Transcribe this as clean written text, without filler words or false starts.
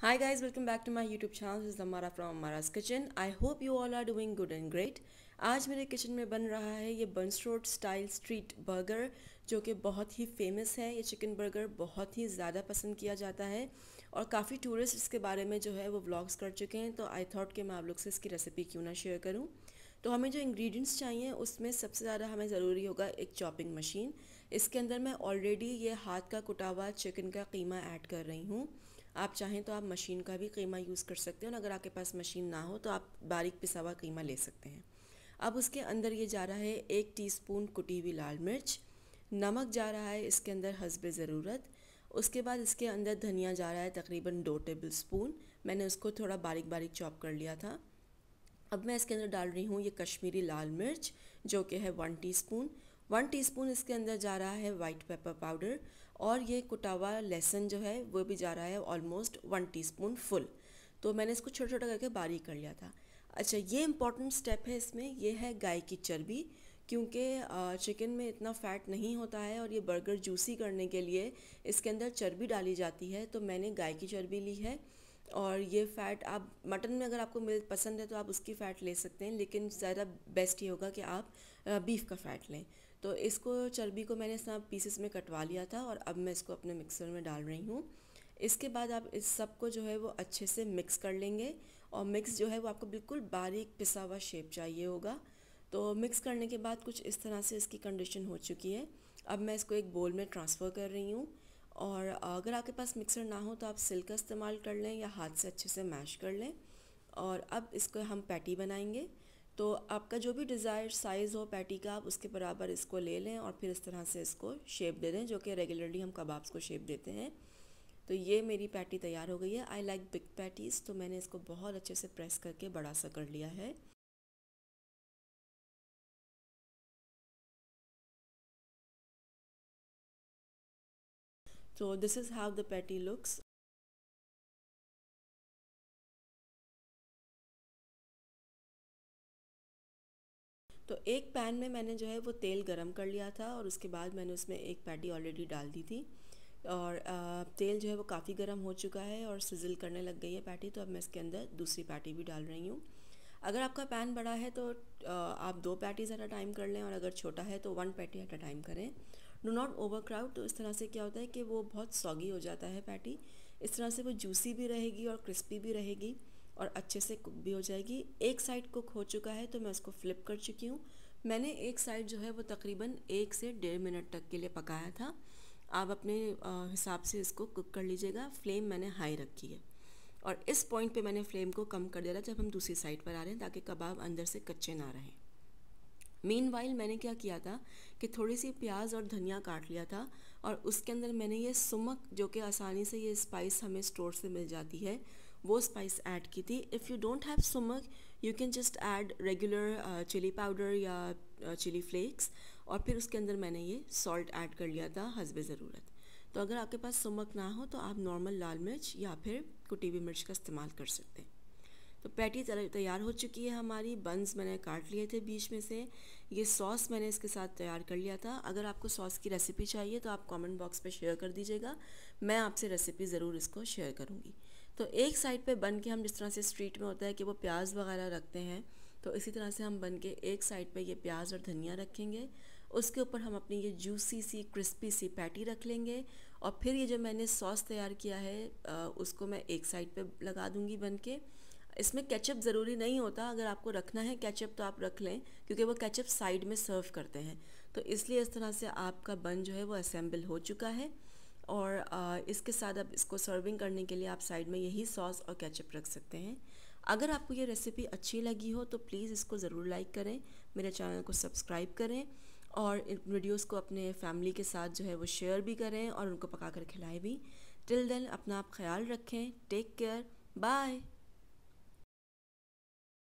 Hi guys, welcome back to my YouTube channel. This is Amara from Amara's Kitchen. I hope you all are doing good and great. आज मेरे kitchen में बन रहा है ये buns road style street burger, जो कि बहुत ही फेमस है। ये चिकन बर्गर बहुत ही ज़्यादा पसंद किया जाता है और काफ़ी टूरिस्ट इसके बारे में जो है वो व्लॉग्स कर चुके हैं। तो आई थॉट कि मैं आप लोग से इसकी रेसिपी क्यों ना शेयर करूं। तो हमें जो इंग्रेडिएंट्स चाहिए उसमें सबसे ज़्यादा हमें ज़रूरी होगा एक चॉपिंग मशीन। इसके अंदर मैं ऑलरेडी ये हाथ का कुटा हुआ चिकन का कीमा ऐड कर रही हूँ। आप चाहें तो आप मशीन का भी कीमा यूज़ कर सकते हो, और अगर आपके पास मशीन ना हो तो आप बारीक पिसा हुआ कीमा ले सकते हैं। अब उसके अंदर ये जा रहा है 1 टीस्पून कुटी हुई लाल मिर्च, नमक जा रहा है इसके अंदर हस्बे ज़रूरत। उसके बाद इसके अंदर धनिया जा रहा है तकरीबन 2 टेबल स्पून। मैंने उसको थोड़ा बारीक बारीक चॉप कर लिया था। अब मैं इसके अंदर डाल रही हूँ ये कश्मीरी लाल मिर्च, जो कि है 1 टीस्पून। 1 टीस्पून इसके अंदर जा रहा है वाइट पेपर पाउडर, और ये कुटा हुआ लहसुन जो है वो भी जा रहा है ऑलमोस्ट 1 टीस्पून फुल। तो मैंने इसको छोटा छोटा करके बारीक कर लिया था। अच्छा, ये इंपॉर्टेंट स्टेप है इसमें, ये है गाय की चर्बी, क्योंकि चिकन में इतना फ़ैट नहीं होता है और ये बर्गर जूसी करने के लिए इसके अंदर चर्बी डाली जाती है। तो मैंने गाय की चर्बी ली है, और ये फ़ैट आप मटन में अगर आपको मिल पसंद है तो आप उसकी फ़ैट ले सकते हैं, लेकिन ज़्यादा बेस्ट ये होगा कि आप बीफ का फ़ैट लें। तो इसको चर्बी को मैंने सब पीसेस में कटवा लिया था, और अब मैं इसको अपने मिक्सर में डाल रही हूँ। इसके बाद आप इस सब को जो है वो अच्छे से मिक्स कर लेंगे, और मिक्स जो है वो आपको बिल्कुल बारीक पिसा हुआ शेप चाहिए होगा। तो मिक्स करने के बाद कुछ इस तरह से इसकी कंडीशन हो चुकी है। अब मैं इसको एक बोल में ट्रांसफ़र कर रही हूँ, और अगर आपके पास मिक्सर ना हो तो आप सिल का इस्तेमाल कर लें या हाथ से अच्छे से मैश कर लें। और अब इसको हम पैटी बनाएंगे। तो आपका जो भी डिज़ायर साइज़ हो पैटी का, आप उसके बराबर इसको ले लें और फिर इस तरह से इसको शेप दे दें, जो कि रेगुलरली हम कबाब्स को शेप देते हैं। तो ये मेरी पैटी तैयार हो गई है। आई लाइक बिग पैटीज़, तो मैंने इसको बहुत अच्छे से प्रेस करके बड़ा सा कर लिया है। तो this is how the patty looks. तो एक पैन में मैंने जो है वो तेल गरम कर लिया था, और उसके बाद मैंने उसमें एक पैटी ऑलरेडी डाल दी थी। और तेल जो है वो काफ़ी गर्म हो चुका है और सिजिल करने लग गई है पैटी। तो अब मैं इसके अंदर दूसरी पैटी भी डाल रही हूँ। अगर आपका पैन बड़ा है तो आप 2 पैटीज़ एट अ टाइम कर लें, और अगर छोटा है तो 1 पैटी एट अ टाइम करें। Do not overcrowd. तो इस तरह से क्या होता है कि वो बहुत सॉगी हो जाता है पैटी। इस तरह से वो जूसी भी रहेगी और क्रिस्पी भी रहेगी, और अच्छे से कुक भी हो जाएगी। एक साइड कुक हो चुका है तो मैं उसको फ्लिप कर चुकी हूँ। मैंने एक साइड जो है वो तकरीबन 1 से 1.5 मिनट तक के लिए पकाया था। आप अपने हिसाब से इसको कुक कर लीजिएगा। फ्लेम मैंने हाई रखी है, और इस पॉइंट पे मैंने फ्लेम को कम कर दिया था जब हम दूसरी साइड पर आ रहे हैं, ताकि कबाब अंदर से कच्चे ना रहें। मीनवाइल मैंने क्या किया था कि थोड़ी सी प्याज और धनिया काट लिया था, और उसके अंदर मैंने ये सुमक, जो कि आसानी से ये स्पाइस हमें स्टोर से मिल जाती है, वो स्पाइस ऐड की थी। If you don't have sumac, you can just add regular chilli powder या चिली फ्लेक्स। और फिर उसके अंदर मैंने ये सॉल्ट ऐड कर लिया था हस्बे ज़रूरत। तो अगर आपके पास सुमक ना हो तो आप नॉर्मल लाल मिर्च या फिर कुटी हुई मिर्च का इस्तेमाल कर सकते हैं। तो पैटी तैयार हो चुकी है हमारी। बंस मैंने काट लिए थे बीच में से। ये सॉस मैंने इसके साथ तैयार कर लिया था। अगर आपको सॉस की रेसिपी चाहिए तो आप कमेंट बॉक्स पे शेयर कर दीजिएगा, मैं आपसे रेसिपी ज़रूर इसको शेयर करूँगी। तो एक साइड पे बन के हम जिस तरह से स्ट्रीट में होता है कि वो प्याज वगैरह रखते हैं, तो इसी तरह से हम बन के एक साइड पे ये प्याज और धनिया रखेंगे। उसके ऊपर हम अपनी ये जूसी सी क्रिस्पी सी पैटी रख लेंगे, और फिर ये जो मैंने सॉस तैयार किया है उसको मैं एक साइड पे लगा दूँगी बन के। इसमें केचप ज़रूरी नहीं होता, अगर आपको रखना है केचप तो आप रख लें, क्योंकि वो केचप साइड में सर्व करते हैं। तो इसलिए इस तरह से आपका बन जो है वो असेंबल हो चुका है, और इसके साथ अब इसको सर्विंग करने के लिए आप साइड में यही सॉस और केचप रख सकते हैं। अगर आपको ये रेसिपी अच्छी लगी हो तो प्लीज़ इसको ज़रूर लाइक करें, मेरे चैनल को सब्सक्राइब करें, और इन वीडियोज़ को अपने फैमिली के साथ जो है वो शेयर भी करें और उनको पका कर खिलाएं भी। टिल देन अपना आप ख्याल रखें। Take care. बाय।